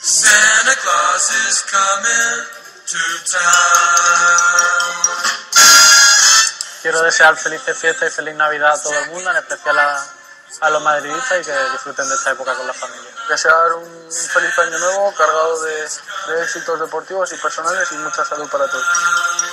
Santa Claus is coming to town. Quiero desear felices fiestas y feliz Navidad a todo el mundo, en especial a los madridistas, y que disfruten de esta época con la familia. Desear un feliz año nuevo cargado de éxitos deportivos y personales y mucha salud para todos.